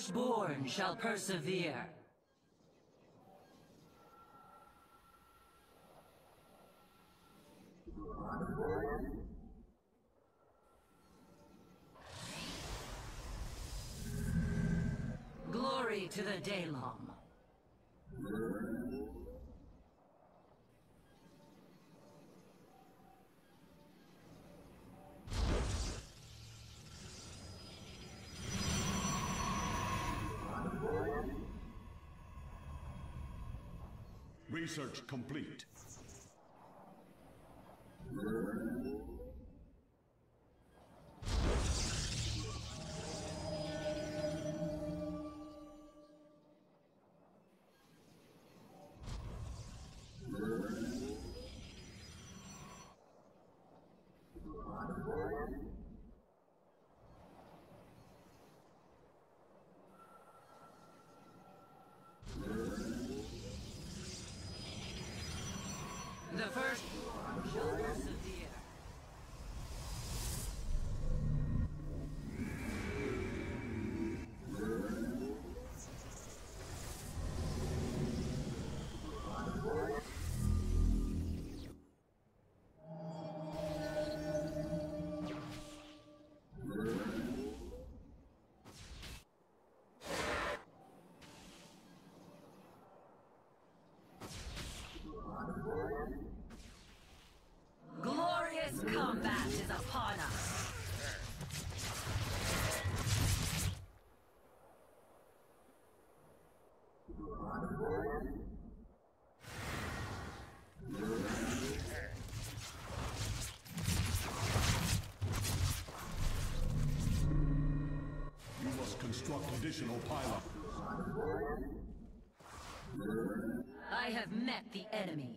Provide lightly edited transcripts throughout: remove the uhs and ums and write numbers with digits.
firstborn shall persevere. Glory to the Daylom. Research complete. The first shall persevere. Glorious combat is upon us. You must construct additional pylons. I have met the enemy.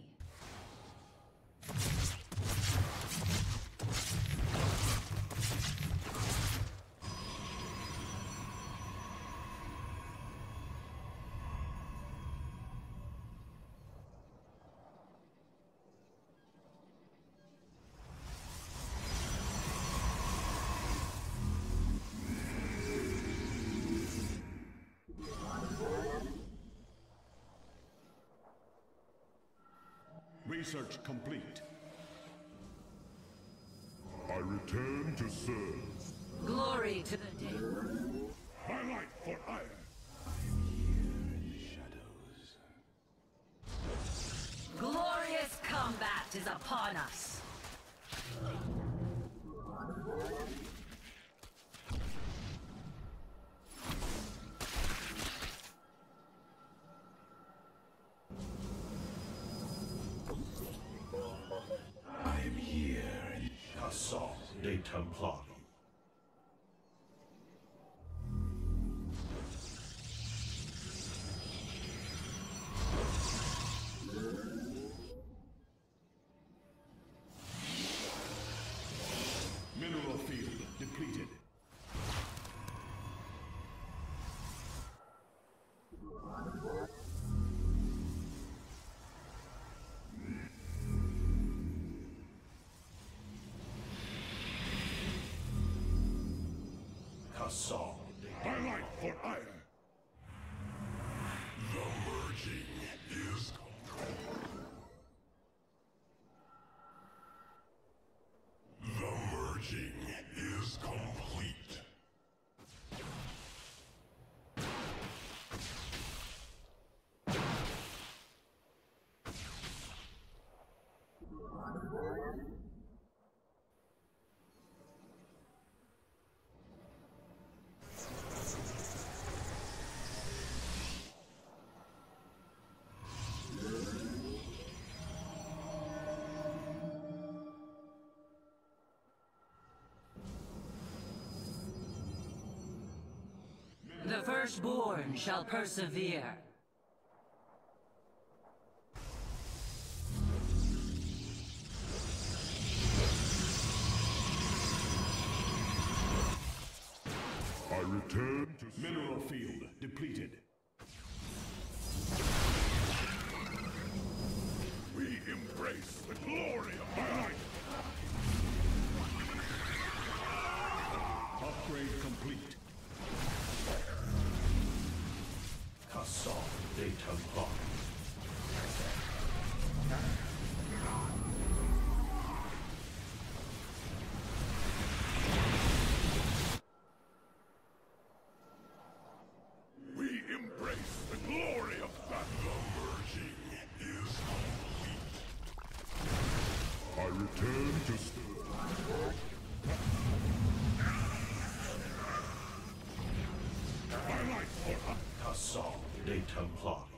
Research complete. I return to serve. Glory to the day. Highlight for ire. Shadows. Glorious combat is upon us. I am here in Assault de Templari. Mineral field depleted. Assault. Highlight for ire. The merging is The merging is complete. The firstborn shall persevere. I return to Mineral field depleted. We embrace the glory of my life. Upgrade complete. des Templars. We embrace the glory of battle. Merging is complete. I return to my life for Cassant des Templars.